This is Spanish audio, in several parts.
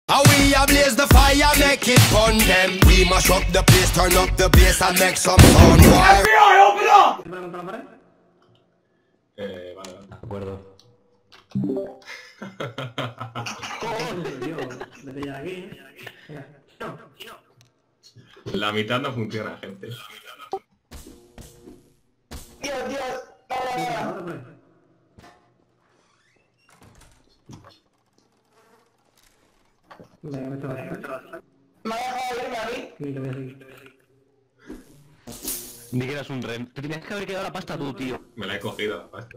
How we ablaze the fire, make it fun them. We mash up the place, turn up the bass and make some fun. FBI, open up! Vale. De acuerdo. La mitad no funciona, gente. Dios. Me ha dejado irme a mí. Sí, lo voy a seguir. Ni que eras un rem. Te tenías que haber quedado la pasta tú, tío. Me la he cogido la pasta,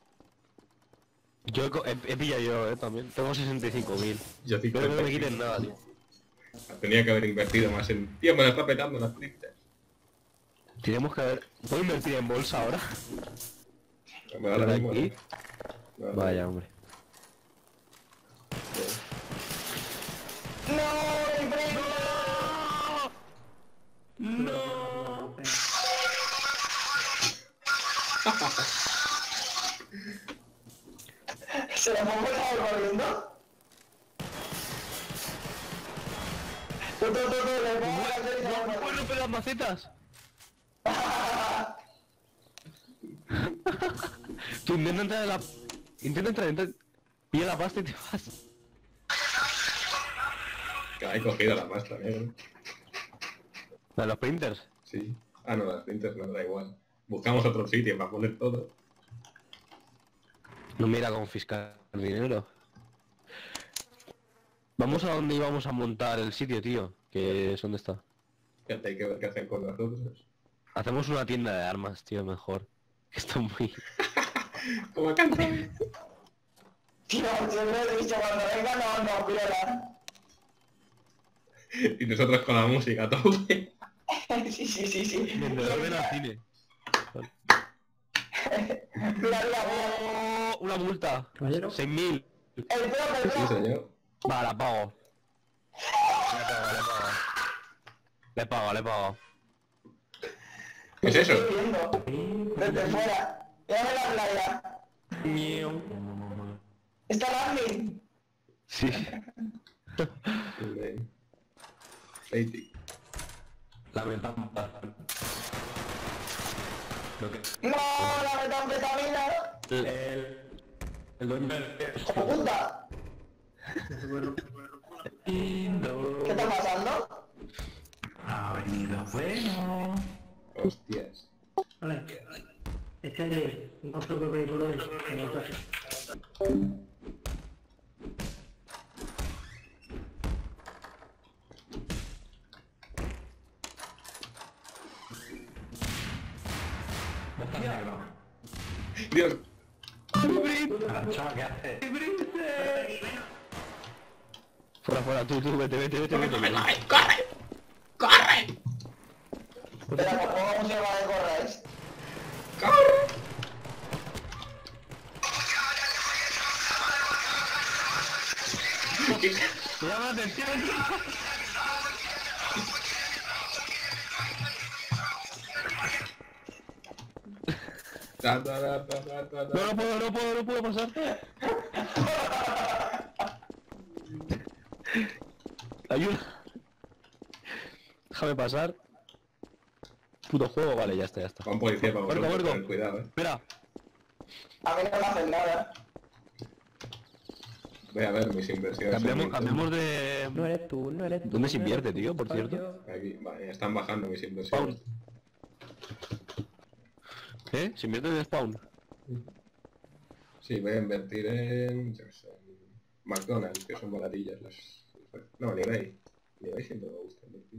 Yo he pillado yo, también. Tengo 65.000. Yo Pero que no me quiten nada, tío. Tenía que haber invertido más en... Tío, me la está petando las printers. Tenemos que haber... ¿Puedo invertir en bolsa ahora? Me da la misma. aquí? No, Vaya, hombre. ¡No! ¡Mi primo! ¡No! ¿Se la pongo a corriendo? Tú, le pongo la serie y se la ¡No pongo. puedo romper las macetas! Tú intenta entrar en la... Intenta entrar... Pilla la pasta y te vas. Que he cogido la pasta, negro. ¿La de los printers? Sí. Ah, no, las printers no, da igual. Buscamos otro sitio para poner todo. No me irá a confiscar el dinero. Vamos a donde íbamos a montar el sitio, tío. Que es donde está. Fíjate, hay que ver qué hacen con nosotros. Hacemos una tienda de armas, tío, mejor. Está muy... ¿Cómo canta? Tío, siempre he dicho cuando venga no, viola. Y nosotros con la música a tope. Sí. Vendedor ven al cine. Mira. ¡Oh! Una multa. 6.000. El profe, Sí, señor. Va, la pago. Le pago. ¿Qué es eso? estoy viendo. Desde fuera. Llévame la playa. ¿Está Randy? Sí. Lady. Lamentable. Lo que... ¡No! ¡La metanfetamina! El dueño ¡Como puta! ¿Qué está pasando? Ha venido bueno. Hostias. Vale. Échale otro vehículo en el coche. Dios. Fuera, tú, vete. ¡Corre! Espera, que pongo música de correr. ¡Me llama la atención! No puedo pasar. Ayuda. Déjame pasar. Puto juego, vale, ya está. Va un policía para vosotros, Muerto. ten cuidado, Espera. A mí no me hacen nada. Voy a ver mis inversiones. Cambiamos de... No eres tú. ¿Dónde se invierte, tío, por cierto? Aquí, vale, están bajando mis inversiones. ¿Eh? ¿Se invierte en Spawn? Sí, voy a invertir en... yo qué sé, en McDonald's, que son baratillas las... No, ni eBay siempre me gusta invertir.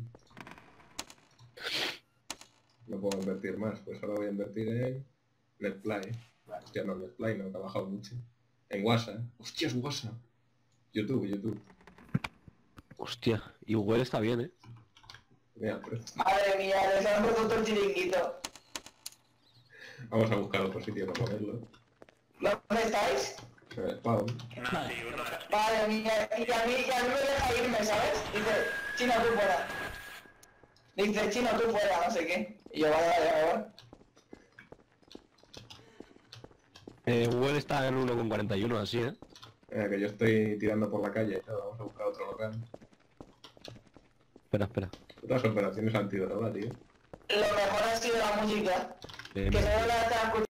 No puedo invertir más, pues ahora voy a invertir en... Netplay. Hostia, no, Netplay no, que ha bajado mucho. En WhatsApp. Hostias, WhatsApp. YouTube. Hostia, y Google está bien, ¿eh? Mira, pues, Madre mía, les han puesto todo el chiringuito. vamos a buscar otro sitio para ponerlo. ¿Dónde estáis? Spawn. Madre mía, y a mí me deja irme, ¿sabes? Dice, Chino, tú fuera. Dice, Chino, tú fuera, no sé qué. Y yo, vale. Google está en 1,41, así, ¿eh? Que yo estoy tirando por la calle, vamos a buscar otro local. Espera. Otras operaciones antidroga, tío. Lo mejor ha sido la música. Bien. Que solo la estaba escuchando.